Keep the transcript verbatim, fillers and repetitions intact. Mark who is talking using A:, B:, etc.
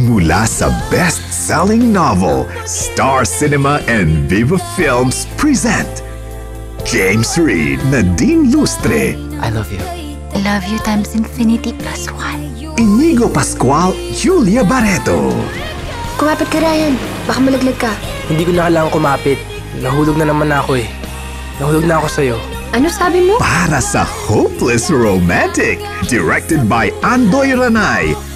A: Mula sa best-selling novel, Star Cinema and Viva Films present James Reid, Nadine Lustre.
B: I love you.
C: I love you times infinity plus one.
A: Inigo Pascual, Julia Barretto.
D: Kumapit ka, Ryan. Baka malaglag ka.
B: Hindi ko na kailangan kumapit. Nahulog na naman ako eh. Nahulog na ako sa'yo.
D: Ano sabi mo?
A: Para sa hopeless romantic, directed by Andoy Ranay,